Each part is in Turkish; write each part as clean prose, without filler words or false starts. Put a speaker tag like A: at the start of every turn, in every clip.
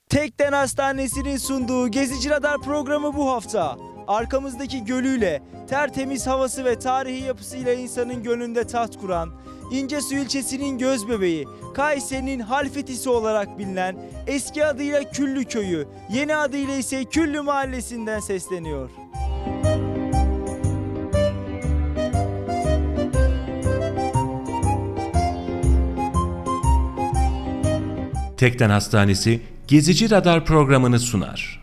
A: Tekden Hastanesi'nin sunduğu Gezici Radar programı bu hafta arkamızdaki gölüyle, tertemiz havası ve tarihi yapısıyla insanın gönlünde taht kuran, İncesu ilçesinin gözbebeği, Kayseri'nin Halfetisi olarak bilinen eski adıyla Küllü Köyü, yeni adıyla ise Küllü Mahallesi'nden sesleniyor.
B: Tekden Hastanesi Gezici Radar programını sunar.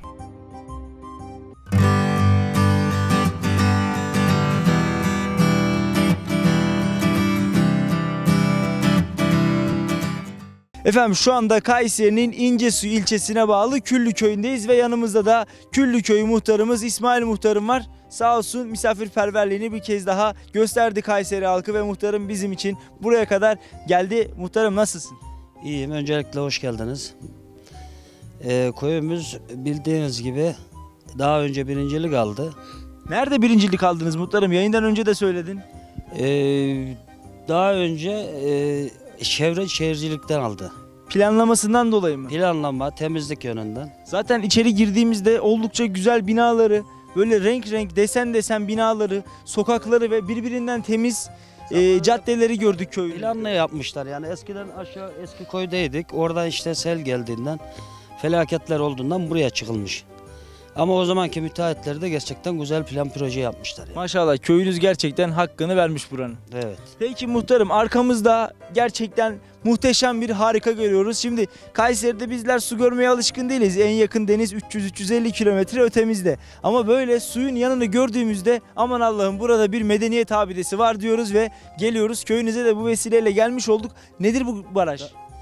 A: Efendim şu anda Kayseri'nin İncesu ilçesine bağlı Küllü Köyü'ndeyiz ve yanımızda da Küllü Köyü muhtarımız İsmail Muhtarım var. Sağ olsun misafirperverliğini bir kez daha gösterdi Kayseri halkı ve muhtarım bizim için buraya kadar geldi. Muhtarım nasılsın?
C: İyiyim. Öncelikle hoş geldiniz. Köyümüz bildiğiniz gibi daha önce birincilik aldı.
A: Nerede birincilik aldınız muhtarım? Yayından önce de söyledin.
C: Daha önce çevre şehircilikten aldı.
A: Planlamasından dolayı mı?
C: Planlama, temizlik yönünden.
A: Zaten içeri girdiğimizde oldukça güzel binaları, böyle renk renk desen binaları, sokakları ve birbirinden temiz caddeleri gördük köyün.
C: Planla yapmışlar yani eskiden aşağı eski koydaydık. Oradan işte sel geldiğinden, felaketler olduğundan buraya çıkılmış. Ama o zamanki müteahhitler de gerçekten güzel plan proje yapmışlar. Yani.
A: Maşallah köyünüz gerçekten hakkını vermiş buranın.
C: Evet.
A: Peki muhtarım arkamızda gerçekten muhteşem bir harika görüyoruz. Şimdi Kayseri'de bizler su görmeye alışkın değiliz. En yakın deniz 300-350 kilometre ötemizde. Ama böyle suyun yanını gördüğümüzde aman Allah'ım burada bir medeniyet abidesi var diyoruz ve geliyoruz. Köyünüze de bu vesileyle gelmiş olduk. Nedir bu baraj?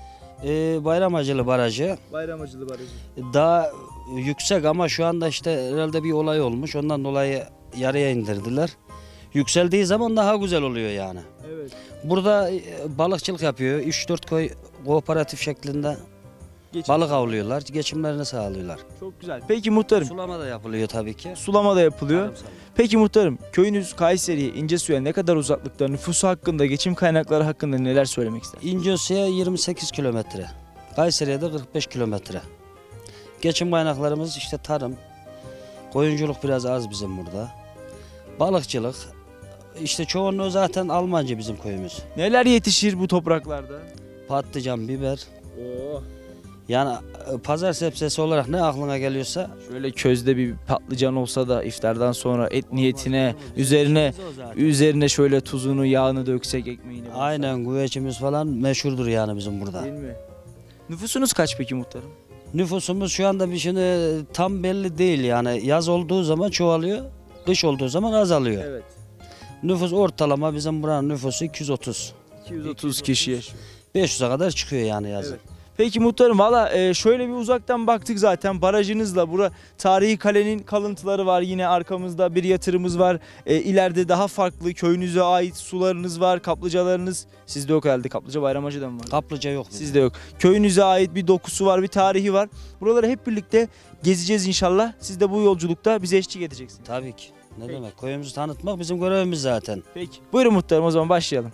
C: Bayramacılı Barajı.
A: Bayramacılı Barajı.
C: Daha yüksek ama şu anda işte herhalde bir olay olmuş. Ondan dolayı yarıya indirdiler. Yükseldiği zaman daha güzel oluyor yani.
A: Evet.
C: Burada balıkçılık yapıyor. 3-4 köy kooperatif şeklinde balık avlıyorlar. Geçimlerini sağlıyorlar.
A: Çok güzel. Peki muhtarım.
C: Sulama da yapılıyor tabii ki.
A: Sulama da yapılıyor.
C: Tarımsal.
A: Peki muhtarım köyünüz Kayseri'ye, İncesu'ya ne kadar uzaklıkta, nüfusu hakkında, geçim kaynakları hakkında neler söylemek ister?
C: İncesu'ya 28 kilometre. Kayseri'ye de 45 kilometre. Geçim kaynaklarımız işte tarım, koyunculuk biraz az bizim burada. Balıkçılık, işte çoğunluğu zaten Almancı bizim köyümüz.
A: Neler yetişir bu topraklarda?
C: Patlıcan, biber.
A: Oo.
C: Yani pazar sebzesi olarak ne aklına geliyorsa.
A: Şöyle közde bir patlıcan olsa da iftardan sonra et niyetine üzerine şöyle tuzunu, yağını döksek, ekmeğini.
C: Aynen güveçimiz falan meşhurdur yani bizim burada.
A: Değil mi? Nüfusunuz kaç peki muhtarım?
C: Nüfusumuz şu anda bir şimdi tam belli değil yani yaz olduğu zaman çoğalıyor, kış olduğu zaman azalıyor.
A: Evet.
C: Nüfus ortalama bizim buranın nüfusu 230.
A: 230 kişi yaşıyor.
C: 500'e kadar çıkıyor yani yazın.
A: Evet. Peki muhtarım valla şöyle bir uzaktan baktık zaten barajınızla. Burada tarihi kalenin kalıntıları var, yine arkamızda bir yatırımız var. İleride daha farklı köyünüze ait sularınız var, kaplıcalarınız. Sizde yok herhalde, kaplıca Bayramacı'da mı var?
C: Kaplıca yok.
A: Sizde yok. Köyünüze ait bir dokusu var, bir tarihi var. Buraları hep birlikte gezeceğiz inşallah. Siz de bu yolculukta bize eşlik edeceksiniz.
C: Tabii ki. Ne
A: Peki.
C: demek? Köyümüzü tanıtmak bizim görevimiz zaten.
A: Peki. Buyurun muhtarım o zaman başlayalım.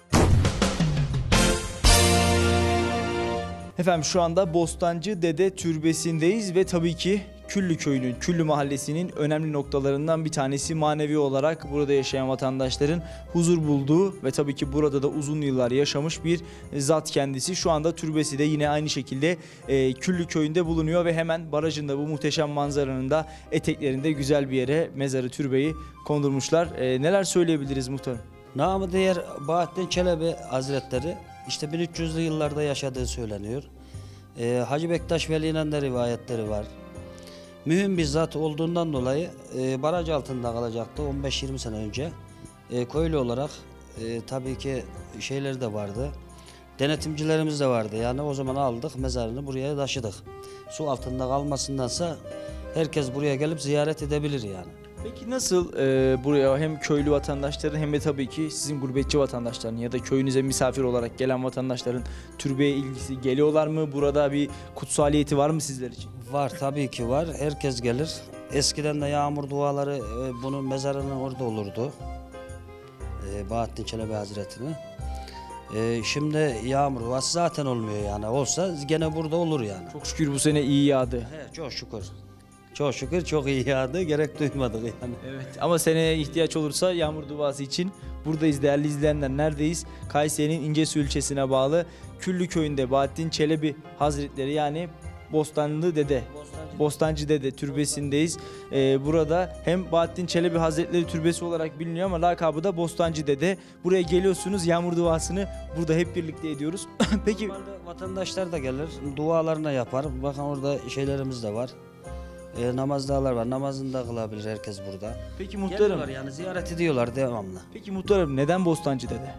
A: Efendim şu anda Bostancı Dede Türbesi'ndeyiz ve tabii ki Küllü Köyü'nün, Küllü Mahallesi'nin önemli noktalarından bir tanesi manevi olarak burada yaşayan vatandaşların huzur bulduğu ve tabii ki burada da uzun yıllar yaşamış bir zat kendisi. Şu anda türbesi de yine aynı şekilde Küllü Köyü'nde bulunuyor ve hemen barajında bu muhteşem manzaranın da eteklerinde güzel bir yere mezarı, türbeyi kondurmuşlar. Neler söyleyebiliriz muhtarım?
C: Namı diğer Bahattin Çelebi Hazretleri işte 1300'lü yıllarda yaşadığı söyleniyor. Hacı Bektaş Veli'nin de rivayetleri var. Mühim bir zat olduğundan dolayı baraj altında kalacaktı 15-20 sene önce. Köylü olarak tabii ki şeyleri de vardı. Denetimcilerimiz de vardı. Yani o zaman aldık mezarını buraya taşıdık. Su altında kalmasındansa herkes buraya gelip ziyaret edebilir yani.
A: Peki nasıl buraya hem köylü vatandaşların hem de tabii ki sizin gurbetçi vatandaşların ya da köyünüze misafir olarak gelen vatandaşların türbeye ilgisi, geliyorlar mı? Burada bir kutsaliyeti var mı sizler için?
C: Var tabii ki var. Herkes gelir. Eskiden de yağmur duaları bunun mezarının orada olurdu. Bahattin Çelebi Hazretleri. Şimdi yağmur havası zaten olmuyor yani. Olsa gene burada olur yani.
A: Çok şükür bu sene iyi yağdı.
C: He, çok şükür. Çok şükür çok iyi yağdı. Gerek duymadık yani.
A: Evet. Ama seneye ihtiyaç olursa yağmur duası için buradayız değerli izleyenler. Neredeyiz? Kayseri'nin İncesu ilçesine bağlı Küllü köyünde Bahattin Çelebi Hazretleri yani Bostancı Dede türbesindeyiz. Burada hem Bahattin Çelebi Hazretleri türbesi olarak biliniyor ama lakabı da Bostancı Dede. Buraya geliyorsunuz, yağmur duasını burada hep birlikte ediyoruz. Peki
C: Normalde vatandaşlar da gelir, dualarını yapar. Bakın orada şeylerimiz de var. Namazdalar var. Namazını da kılabilir herkes burada.
A: peki muhtarım.
C: Geliyorlar yani ziyaret ediyorlar devamlı.
A: Peki muhtarım neden Bostancı Dede?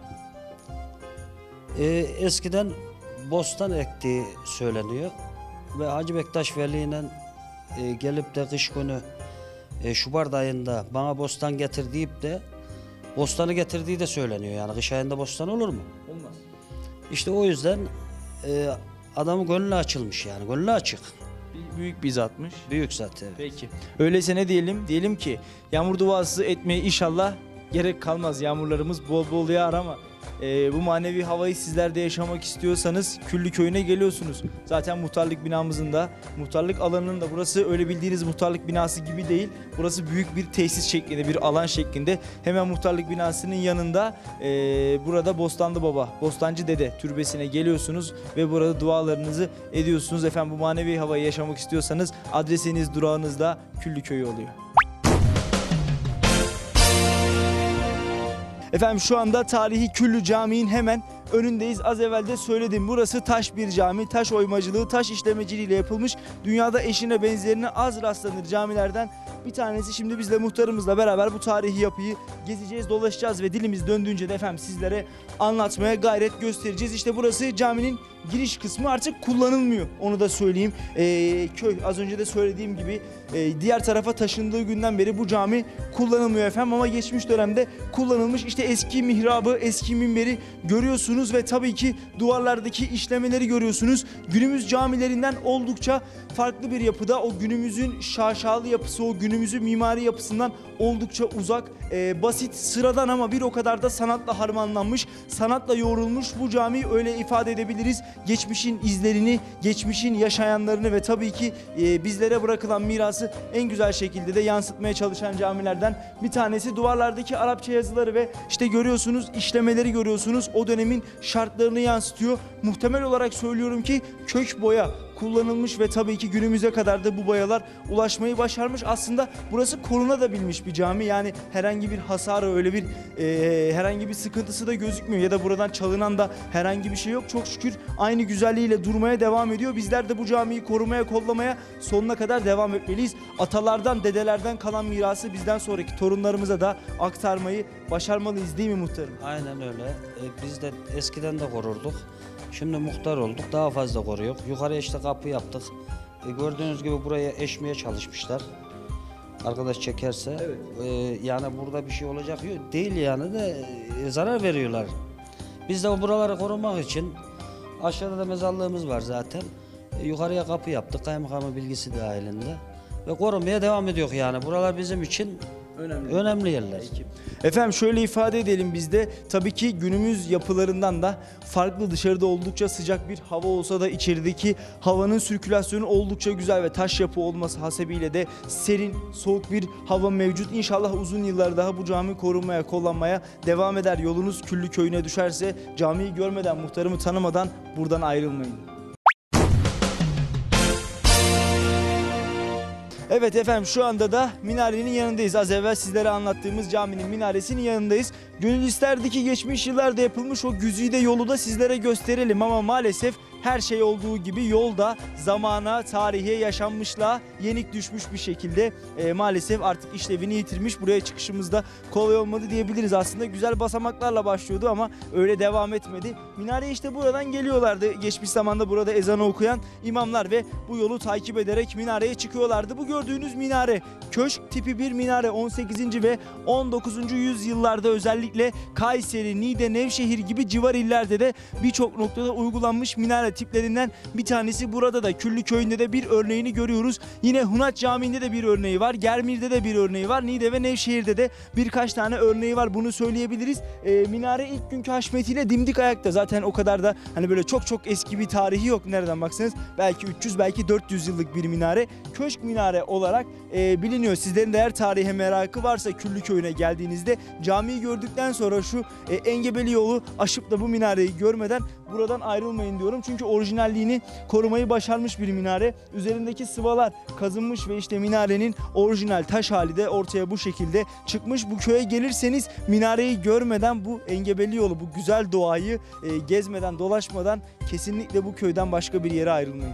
C: Eskiden bostan ektiği söyleniyor. Ve Hacı Bektaş Veli'yle gelip de kış günü Şubat ayında bana bostan getir deyip de bostanı getirdiği de söyleniyor. Yani kış ayında bostan olur mu?
A: Olmaz.
C: İşte o yüzden adamın gönlü açılmış yani. Gönlü açık.
A: Büyük bir zatmış.
C: Büyük zaten.
A: Peki. Öyleyse ne diyelim? Diyelim ki yağmur duası etmeye inşallah gerek kalmaz. Yağmurlarımız bol bol yağar ama bu manevi havayı sizler de yaşamak istiyorsanız Küllü köyüne geliyorsunuz. Zaten muhtarlık binamızın da, muhtarlık alanının da burası öyle bildiğiniz muhtarlık binası gibi değil. Burası büyük bir tesis şeklinde, bir alan şeklinde. Hemen muhtarlık binasının yanında burada Bostanlı Baba, Bostancı Dede türbesine geliyorsunuz ve burada dualarınızı ediyorsunuz. Efendim bu manevi havayı yaşamak istiyorsanız adresiniz, durağınız da Küllü köyü oluyor. Efendim şu anda tarihi Küllü Camii'nin hemen önündeyiz. Az evvel de söyledim. Burası taş bir cami. Taş oymacılığı, taş işlemeciliğiyle yapılmış. Dünyada eşine benzerine az rastlanır camilerden bir tanesi. Şimdi biz de muhtarımızla beraber bu tarihi yapıyı gezeceğiz, dolaşacağız ve dilimiz döndüğünce de efendim sizlere anlatmaya gayret göstereceğiz. İşte burası caminin giriş kısmı, artık kullanılmıyor. Onu da söyleyeyim. Köy az önce de söylediğim gibi diğer tarafa taşındığı günden beri bu cami kullanılmıyor efendim ama geçmiş dönemde kullanılmış. İşte eski mihrabı, eski minberi görüyorsunuz ve tabii ki duvarlardaki işlemeleri görüyorsunuz. Günümüz camilerinden oldukça farklı bir yapıda. O günümüzün şaşalı yapısı, o günümüzün mimari yapısından oldukça uzak, basit, sıradan ama bir o kadar da sanatla harmanlanmış, sanatla yoğrulmuş bu camiyi öyle ifade edebiliriz. Geçmişin izlerini, geçmişin yaşayanlarını ve tabii ki bizlere bırakılan mirası en güzel şekilde de yansıtmaya çalışan camilerden bir tanesi. Duvarlardaki Arapça yazıları ve işte görüyorsunuz işlemeleri görüyorsunuz. O dönemin şartlarını yansıtıyor. Muhtemel olarak söylüyorum ki kök boya kullanılmış ve tabii ki günümüze kadar da bu boyalar ulaşmayı başarmış. Aslında burası korunabilmiş bir cami. Yani herhangi bir hasarı, öyle bir herhangi bir sıkıntısı da gözükmüyor ya da buradan çalınan da herhangi bir şey yok. Çok şükür aynı güzelliğiyle durmaya devam ediyor. Bizler de bu camiyi korumaya, kollamaya sonuna kadar devam etmeliyiz. Atalardan, dedelerden kalan mirası bizden sonraki torunlarımıza da aktarmayı başarmalıyız değil mi muhtarım?
C: Aynen öyle. Biz de eskiden de korurduk. Şimdi muhtar olduk. Daha fazla koruyor. Yukarıya işte kapı yaptık. Gördüğünüz gibi buraya eşmeye çalışmışlar. Arkadaş çekerse.
A: Evet.
C: Yani burada bir şey olacak değil yani de zarar veriyorlar. Biz de buraları korumak için aşağıda da mezarlığımız var zaten. Yukarıya kapı yaptık. Kaymakamın bilgisi dahilinde. Ve korumaya devam ediyor yani. Buralar bizim için önemli yerler.
A: Efendim şöyle ifade edelim biz de tabii ki günümüz yapılarından da farklı, dışarıda oldukça sıcak bir hava olsa da içerideki havanın sirkülasyonu oldukça güzel ve taş yapı olması hasebiyle de serin, soğuk bir hava mevcut. İnşallah uzun yıllar daha bu cami korunmaya, kollanmaya devam eder. Yolunuz Küllü köyüne düşerse camiyi görmeden, muhtarımı tanımadan buradan ayrılmayın. Evet efendim şu anda da minarenin yanındayız. Az evvel sizlere anlattığımız caminin minaresinin yanındayız. Gönül isterdi ki geçmiş yıllarda yapılmış o güzide yolu da sizlere gösterelim ama maalesef her şey olduğu gibi yolda zamana, tarihe, yaşanmışlığa yenik düşmüş bir şekilde maalesef artık işlevini yitirmiş. Buraya çıkışımızda kolay olmadı diyebiliriz. Aslında güzel basamaklarla başlıyordu ama öyle devam etmedi. Minareye işte buradan geliyorlardı. Geçmiş zamanda burada ezanı okuyan imamlar ve bu yolu takip ederek minareye çıkıyorlardı. Bu gördüğünüz minare köşk tipi bir minare. 18. ve 19. yüzyıllarda özellikle Kayseri, Niğde, Nevşehir gibi civar illerde de birçok noktada uygulanmış minare tiplerinden bir tanesi. Burada da Küllü Köyü'nde de bir örneğini görüyoruz. Yine Hunat Camii'nde de bir örneği var. Germir'de de bir örneği var. Niğde ve Nevşehir'de de birkaç tane örneği var. Bunu söyleyebiliriz. Minare ilk günkü haşmetiyle dimdik ayakta. Zaten o kadar da hani böyle çok eski bir tarihi yok. Nereden baksanız belki 300 belki 400 yıllık bir minare. Köşk minare olarak biliniyor. Sizlerin de eğer tarihe merakı varsa Küllü Köyü'ne geldiğinizde camiyi gördükten sonra şu engebeli yolu aşıp da bu minareyi görmeden buradan ayrılmayın diyorum. Çünkü orijinalliğini korumayı başarmış bir minare. Üzerindeki sıvalar kazınmış ve işte minarenin orijinal taş hali de ortaya bu şekilde çıkmış. Bu köye gelirseniz minareyi görmeden bu engebeli yolu, bu güzel doğayı gezmeden, dolaşmadan kesinlikle bu köyden başka bir yere ayrılmayın.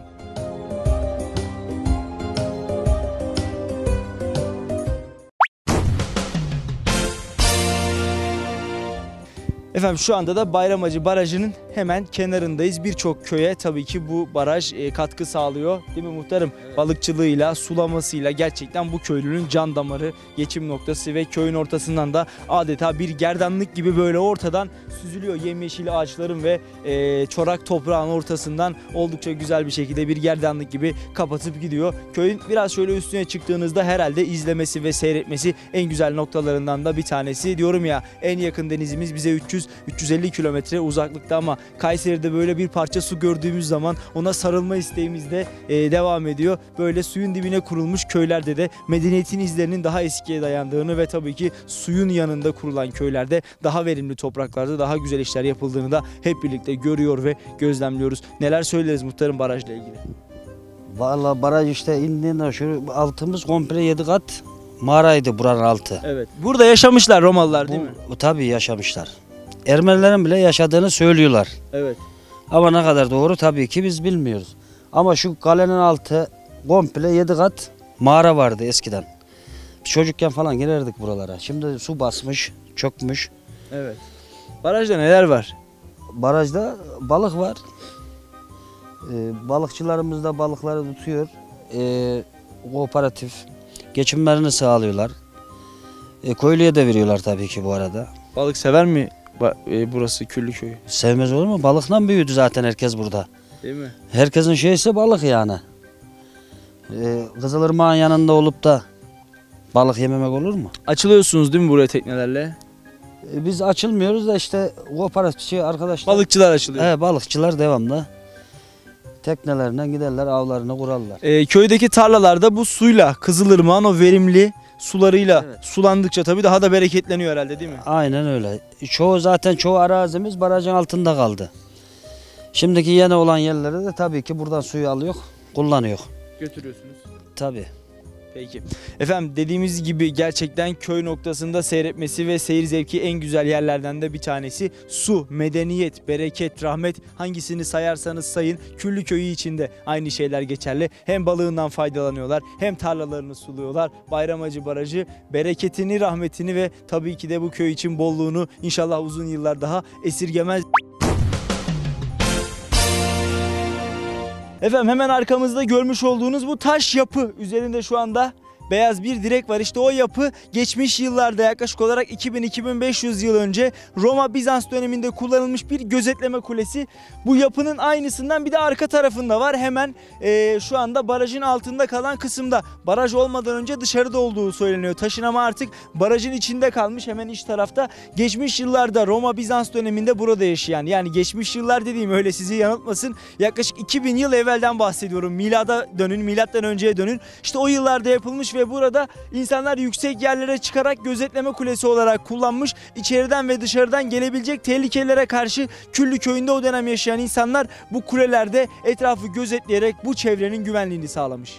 A: Efendim şu anda da Bayramacı Barajı'nın hemen kenarındayız. Birçok köye tabii ki bu baraj katkı sağlıyor. Değil mi muhtarım? Evet. Balıkçılığıyla, sulamasıyla gerçekten bu köylünün can damarı, geçim noktası ve köyün ortasından da adeta bir gerdanlık gibi böyle ortadan süzülüyor. Yemyeşil ağaçların ve çorak toprağın ortasından oldukça güzel bir şekilde bir gerdanlık gibi kapatıp gidiyor. Köyün biraz şöyle üstüne çıktığınızda herhalde izlemesi ve seyretmesi en güzel noktalarından da bir tanesi. Diyorum ya, en yakın denizimiz bize 300-350 kilometre uzaklıkta ama Kayseri'de böyle bir parça su gördüğümüz zaman ona sarılma isteğimiz de devam ediyor. Böyle suyun dibine kurulmuş köylerde de medeniyetin izlerinin daha eskiye dayandığını ve tabii ki suyun yanında kurulan köylerde daha verimli topraklarda daha güzel işler yapıldığını da hep birlikte görüyor ve gözlemliyoruz. Neler söyleriz muhtarım barajla ilgili?
C: Vallahi baraj işte indiğinde şu altımız komple 7 kat mağaraydı buranın altı.
A: Evet. Burada yaşamışlar Romalılar değil mi?
C: Tabii yaşamışlar. Ermenilerin bile yaşadığını söylüyorlar.
A: Evet.
C: Ama ne kadar doğru tabii ki biz bilmiyoruz. Ama şu kalenin altı komple 7 kat mağara vardı eskiden. Biz çocukken falan girerdik buralara. Şimdi su basmış, çökmüş.
A: Evet. Barajda neler var?
C: Barajda balık var. Balıkçılarımız da balıkları tutuyor. Kooperatif geçimlerini sağlıyorlar. Köylüye de veriyorlar tabii ki bu arada.
A: Balık sever mi burası Küllü Köyü?
C: Sevmez olur mu? Balıkla büyüdü zaten herkes burada.
A: Değil mi?
C: Herkesin şeysi balık yani. Kızılırmağın yanında olup da balık yememek olur mu?
A: Açılıyorsunuz değil mi buraya teknelerle?
C: Biz açılmıyoruz da işte kooperatifçi arkadaşlar.
A: Balıkçılar açılıyor.
C: He, balıkçılar devamlı teknelerine giderler, avlarını kurarlar.
A: Köydeki tarlalarda bu suyla Kızılırmağın o verimli sularıyla
C: Evet.
A: sulandıkça tabii daha da bereketleniyor herhalde değil mi?
C: Aynen öyle. Çoğu arazimiz barajın altında kaldı. Şimdiki yeni olan yerlere de tabii ki buradan suyu alıyor, kullanıyor.
A: Götürüyorsunuz.
C: Tabii.
A: Peki. Efendim dediğimiz gibi gerçekten köy noktasında seyretmesi ve seyir zevki en güzel yerlerden de bir tanesi. Su, medeniyet, bereket, rahmet hangisini sayarsanız sayın Küllü Köyü içinde aynı şeyler geçerli. Hem balığından faydalanıyorlar hem tarlalarını suluyorlar. Bayramacı Barajı bereketini, rahmetini ve tabii ki de bu köy için bolluğunu inşallah uzun yıllar daha esirgemez. Efendim hemen arkamızda görmüş olduğunuz bu taş yapı üzerinde şu anda beyaz bir direk var. İşte o yapı geçmiş yıllarda yaklaşık olarak 2000-2500 yıl önce Roma-Bizans döneminde kullanılmış bir gözetleme kulesi. Bu yapının aynısından bir de arka tarafında var. Hemen şu anda barajın altında kalan kısımda. Baraj olmadan önce dışarıda olduğu söyleniyor taşın ama artık barajın içinde kalmış hemen iç tarafta. Geçmiş yıllarda Roma-Bizans döneminde burada yaşayan, yani geçmiş yıllar dediğim öyle sizi yanıltmasın, yaklaşık 2000 yıl evvelden bahsediyorum. Milattan önceye dönün. İşte o yıllarda yapılmış ve burada insanlar yüksek yerlere çıkarak gözetleme kulesi olarak kullanmış. İçeriden ve dışarıdan gelebilecek tehlikelere karşı Küllü Köyü'nde o dönem yaşayan insanlar bu kulelerde etrafı gözetleyerek bu çevrenin güvenliğini sağlamış.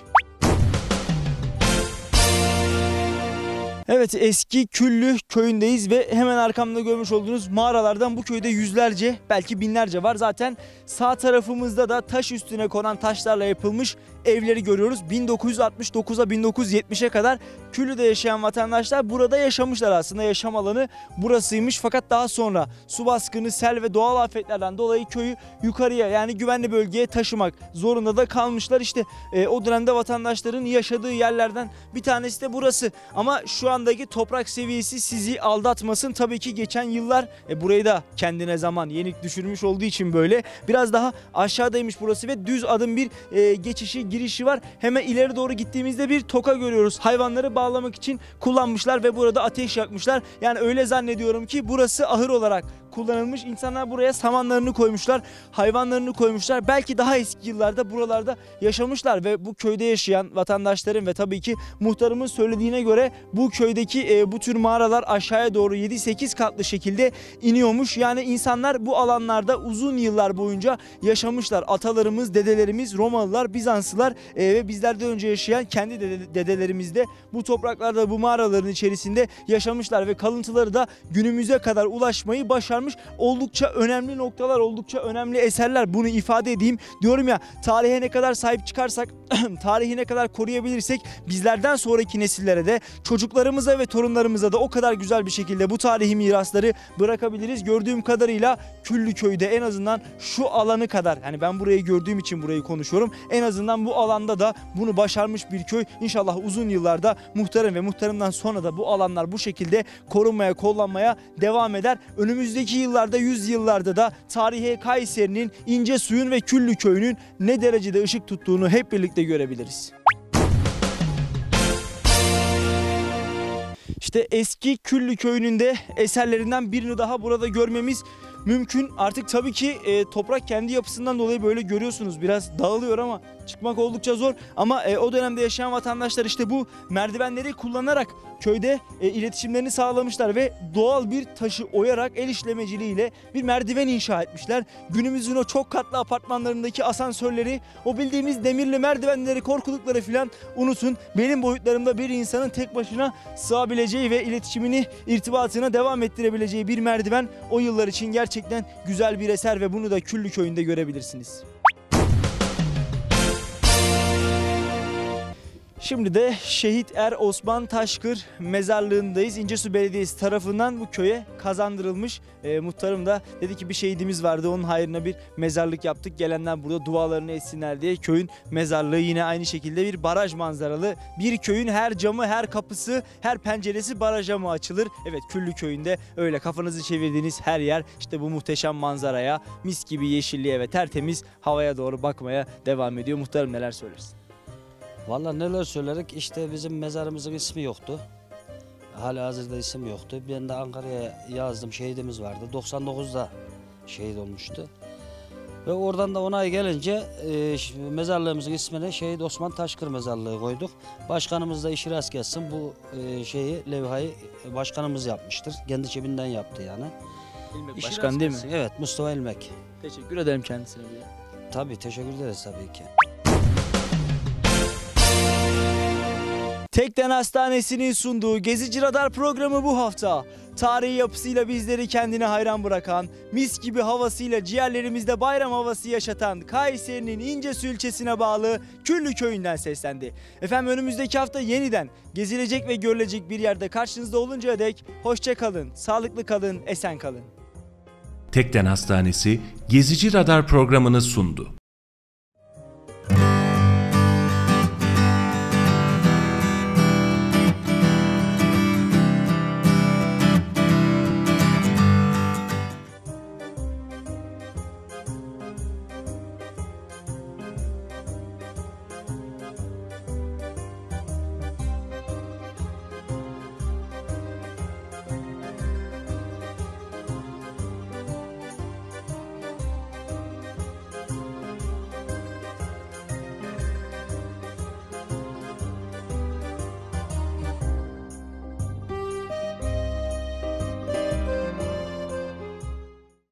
A: Evet, eski Küllü Köyü'ndeyiz ve hemen arkamda görmüş olduğunuz mağaralardan bu köyde yüzlerce belki binlerce var. Zaten sağ tarafımızda da taş üstüne konan taşlarla yapılmış evleri görüyoruz. 1969'a 1970'e kadar Küllü'de yaşayan vatandaşlar burada yaşamışlar aslında. Yaşam alanı burasıymış. Fakat daha sonra su baskını, sel ve doğal afetlerden dolayı köyü yukarıya, yani güvenli bölgeye taşımak zorunda da kalmışlar. İşte o dönemde vatandaşların yaşadığı yerlerden bir tanesi de burası. Ama şu andaki toprak seviyesi sizi aldatmasın. Tabii ki geçen yıllar burayı da kendine zaman yenik düşürmüş olduğu için böyle biraz daha aşağıdaymış burası ve düz adım bir geçişi, girişi var. Hemen ileri doğru gittiğimizde bir toka görüyoruz. Hayvanları bağlamak için kullanmışlar ve burada ateş yakmışlar. Yani öyle zannediyorum ki burası ahır olarak kullanılmış. İnsanlar buraya samanlarını koymuşlar, hayvanlarını koymuşlar. Belki daha eski yıllarda buralarda yaşamışlar ve bu köyde yaşayan vatandaşların ve tabii ki muhtarımın söylediğine göre bu köydeki bu tür mağaralar aşağıya doğru 7-8 katlı şekilde iniyormuş. Yani insanlar bu alanlarda uzun yıllar boyunca yaşamışlar. Atalarımız, dedelerimiz, Romalılar, Bizanslılar ve bizlerden önce yaşayan kendi dedelerimiz de bu topraklarda, bu mağaraların içerisinde yaşamışlar ve kalıntıları da günümüze kadar ulaşmayı başarmış. Oldukça önemli noktalar, oldukça önemli eserler, bunu ifade edeyim. Diyorum ya, tarihe ne kadar sahip çıkarsak, tarihi ne kadar koruyabilirsek bizlerden sonraki nesillere de, çocuklarımıza ve torunlarımıza da o kadar güzel bir şekilde bu tarihi mirasları bırakabiliriz. Gördüğüm kadarıyla Küllüköy'de en azından şu alanı kadar, yani ben burayı gördüğüm için burayı konuşuyorum, en azından bu alanda da bunu başarmış bir köy. İnşallah uzun yıllarda muhtarım ve muhtarımdan sonra da bu alanlar bu şekilde korunmaya, kollanmaya devam eder. Önümüzdeki yıllarda, yüzyıllarda da tarihe Kayseri'nin, İncesuy'un ve Küllüköy'ünün ne derecede ışık tuttuğunu hep birlikte görebiliriz. İşte eski Küllüköy'ünün de eserlerinden birini daha burada görmemiz mümkün. Artık tabii ki toprak kendi yapısından dolayı böyle görüyorsunuz, biraz dağılıyor ama çıkmak oldukça zor. Ama o dönemde yaşayan vatandaşlar işte bu merdivenleri kullanarak köyde iletişimlerini sağlamışlar ve doğal bir taşı oyarak el işlemeciliğiyle bir merdiven inşa etmişler. Günümüzün o çok katlı apartmanlarındaki asansörleri, o bildiğimiz demirli merdivenleri, korkulukları filan unutun. Benim boyutlarımda bir insanın tek başına sığabileceği ve iletişimini, irtibatına devam ettirebileceği bir merdiven o yıllar için gerçekten güzel bir eser ve bunu da Küllüköy'ünde görebilirsiniz. Şimdi de Şehit Er Osman Taşkır mezarlığındayız. İncesu Belediyesi tarafından bu köye kazandırılmış. Muhtarım da dedi ki bir şehidimiz vardı, onun hayrına bir mezarlık yaptık. Gelenler burada dualarını etsinler diye. Köyün mezarlığı yine aynı şekilde bir baraj manzaralı. Bir köyün her camı, her kapısı, her penceresi baraja mı açılır? Evet, Küllüköy'ünde öyle kafanızı çevirdiğiniz her yer işte bu muhteşem manzaraya, mis gibi yeşilliğe ve tertemiz havaya doğru bakmaya devam ediyor. Muhtarım, neler söylersin?
C: Vallahi neler söylerik, işte bizim mezarımızın ismi yoktu. Halihazırda isim yoktu. Ben de Ankara'ya yazdım, şehidimiz vardı. 99'da şehit olmuştu. Ve oradan da onay gelince mezarlığımızın ismini Şehit Osman Taşkır Mezarlığı koyduk. Başkanımız da işi rast gelsin, bu levhayı başkanımız yapmıştır. Kendi cebinden yaptı yani.
A: İlmek Başkan değil mi?
C: Evet, Mustafa İlmek.
A: Teşekkür ederim kendisine.
C: Tabii, teşekkür ederiz tabii ki.
A: Tekden Hastanesi'nin sunduğu Gezici Radar programı bu hafta tarihi yapısıyla bizleri kendine hayran bırakan, mis gibi havasıyla ciğerlerimizde bayram havası yaşatan Kayseri'nin İncesu ilçesine bağlı Küllüköy'ünden seslendi. Efendim, önümüzdeki hafta yeniden gezilecek ve görülecek bir yerde karşınızda oluncaya dek hoşça kalın, sağlıklı kalın, esen kalın.
B: Tekden Hastanesi Gezici Radar programını sundu.